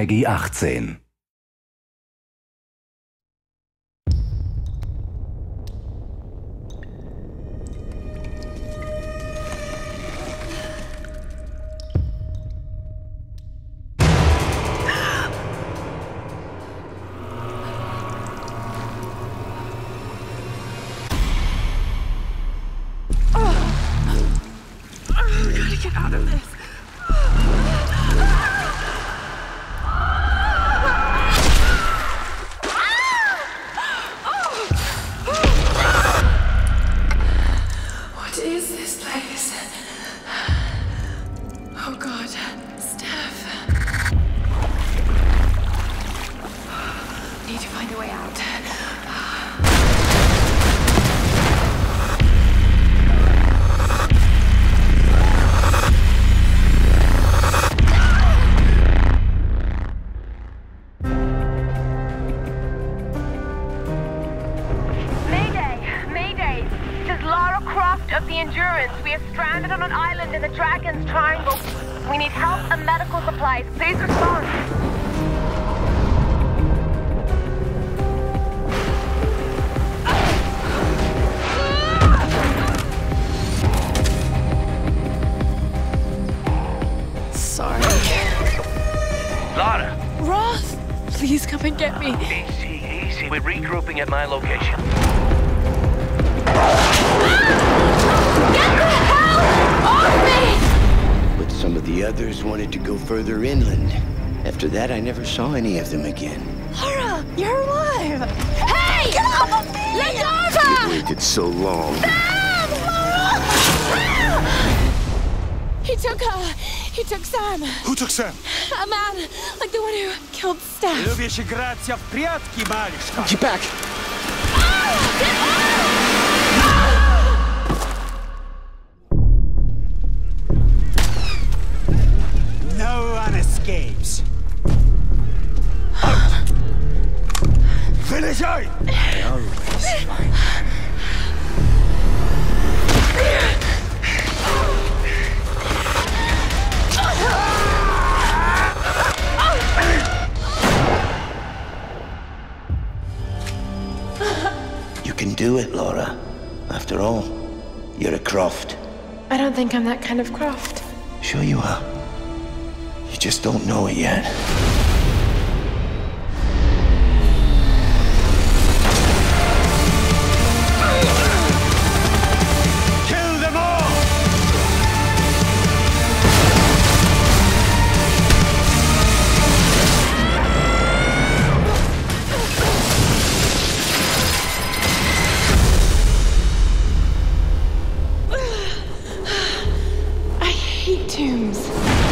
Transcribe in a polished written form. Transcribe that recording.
Peggy 18. Get out of this. What is this place? Oh God, Steph. Need to find a way out. Of the Endurance. We are stranded on an island in the Dragon's Triangle. We need help and medical supplies. Please respond. Sorry. Lara! Roth! Please come and get me. Easy. We're regrouping at my location. Get the hell off me! But some of the others wanted to go further inland. After that, I never saw any of them again. Laura, you're alive! Hey! Get off of me! Lendarva! We waited so long. Sam! Laura! He took Sam. Who took Sam? A man, like the one who killed Steph. Любишь играться в прятки, малышка? Get back! No one escapes. Out! Вылезай! I always find them. You can do it, Laura. After all, you're a Croft. I don't think I'm that kind of Croft. Sure you are. You just don't know it yet. Kill them all! I hate tombs.